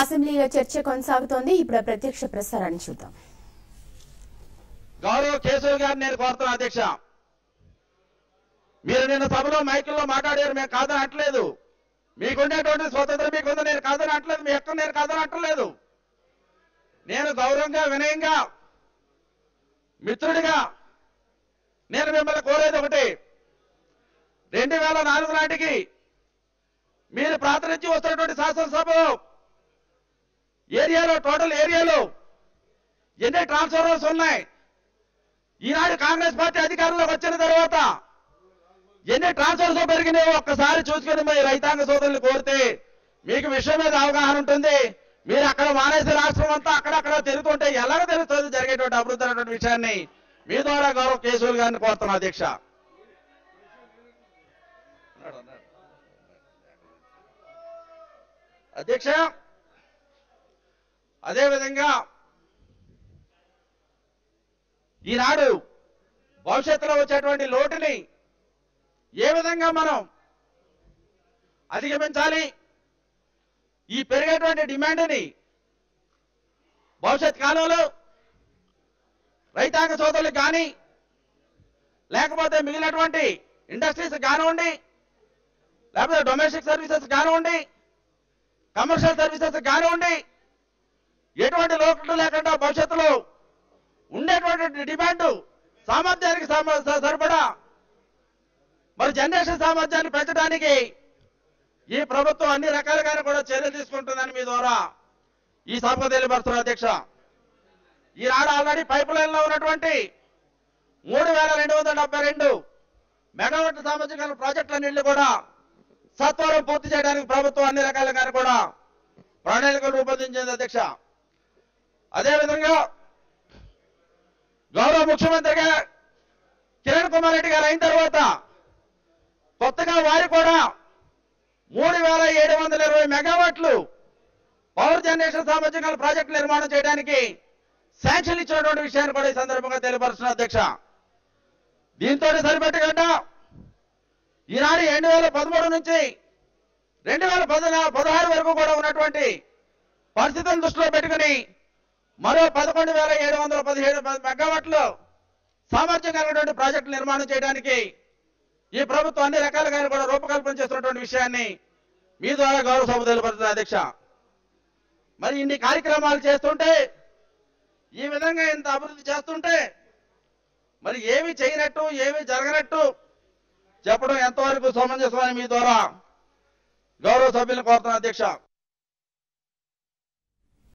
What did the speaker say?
అసెంబ్లీలో చర్చ కొనసాగుతోంది. ఇప్పుడు ప్రత్యక్ష ప్రసారాన్ని చూద్దాం. గౌరవ కేశవ్ గారిని నేను కోరుతున్నా అధ్యక్ష, మీరు నిన్న సభలో మైకుల్లో మాట్లాడారు, మేము కాదని అంటలేదు. మీకుండేటువంటి స్వతంత్రం మీకుంది, నేను కాదని అంటలేదు. మీ హక్కు నేను కాదని అంటలేదు. నేను గౌరవంగా వినయంగా మిత్రుడిగా నేను మిమ్మల్ని కోరేది ఒకటి, 2004 నాటికి మీరు ప్రాతినిధ్యం వస్తున్నటువంటి శాసనసభలో ఏరియాలో టోటల్ ఏరియాలో ఎన్ని ట్రాన్స్ఫార్మర్స్ ఉన్నాయి, ఈనాడు కాంగ్రెస్ పార్టీ అధికారంలోకి వచ్చిన తర్వాత ఎన్ని ట్రాన్స్ఫర్స్ పెరిగినాయో ఒక్కసారి చూసుకుని మీ రైతాంగ సోదరులు కోరితే మీకు విషయం మీద అవగాహన ఉంటుంది. మీరు అక్కడ మానేసి రాష్ట్రం అంతా అక్కడక్కడ తిరుగుతుంటే ఎలాగ తెలుస్తుంది జరిగేటువంటి అభివృద్ధి అనేటువంటి విషయాన్ని మీ ద్వారా గౌరవ కేశవులు గారిని కోరుతున్నా అధ్యక్ష. అధ్యక్ష, అదేవిధంగా ఈనాడు భవిష్యత్తులో వచ్చేటువంటి లోటుని ఏ విధంగా మనం అధిగమించాలి, ఈ పెరిగేటువంటి డిమాండ్ని భవిష్యత్ కాలంలో రైతాంగ సోదరులకు కానీ లేకపోతే మిగిలినటువంటి ఇండస్ట్రీస్ కానివ్వండి, లేకపోతే డొమెస్టిక్ సర్వీసెస్ కానివ్వండి, కమర్షియల్ సర్వీసెస్ కానివ్వండి, ఎటువంటి లోటు లేకుండా భవిష్యత్తులో ఉండేటువంటి డిమాండ్ సామర్థ్యానికి సరిపడా మరి జనరేషన్ సామర్థ్యాన్ని పెంచడానికి ఈ ప్రభుత్వం అన్ని రకాలుగానే కూడా చర్యలు తీసుకుంటుందని మీ ద్వారా ఈ సభకు తెలియపరుస్తున్నారు అధ్యక్ష. ఈనాడు ఆల్రెడీ పైప్ లైన్ లో ఉన్నటువంటి 3272 మెగావాట్ల సామర్థ్యం గల ప్రాజెక్టులన్నింటినీ కూడా సత్వరం పూర్తి చేయడానికి ప్రభుత్వం అన్ని రకాలుగానే కూడా ప్రణాళికలు రూపొందించింది అధ్యక్ష. అదేవిధంగా గౌరవ ముఖ్యమంత్రిగా కిరణ్ కుమార్ రెడ్డి గారు అయిన తర్వాత కొత్తగా వారు కూడా 3720 మెగావాట్లు పవర్ జనరేషన్ సామర్థ్యం గల ప్రాజెక్టు నిర్మాణం చేయడానికి శాంక్షన్ ఇచ్చినటువంటి విషయాన్ని కూడా ఈ సందర్భంగా తెలియపరుస్తున్నారు అధ్యక్ష. దీంతో సరిపెట్టకుండా ఈనాడు 2013 నుంచి 2016 వరకు కూడా ఉన్నటువంటి పరిస్థితులను దృష్టిలో పెట్టుకుని మరో 11717 మెగావాట్లు సామర్థ్యం కలిగినటువంటి ప్రాజెక్టులు నిర్మాణం చేయడానికి ఈ ప్రభుత్వం అన్ని రకాలుగా కూడా రూపకల్పన చేస్తున్నటువంటి విషయాన్ని మీ ద్వారా గౌరవ సభ తెలియపరుస్తున్నారు అధ్యక్ష. మరి ఇన్ని కార్యక్రమాలు చేస్తుంటే, ఈ విధంగా ఇంత అభివృద్ధి చేస్తుంటే మరి ఏమి చేయనట్టు ఏమి జరగనట్టు చెప్పడం ఎంతవరకు సమంజసమని మీ ద్వారా గౌరవ సభ్యులను కోరుతున్నారు అధ్యక్ష.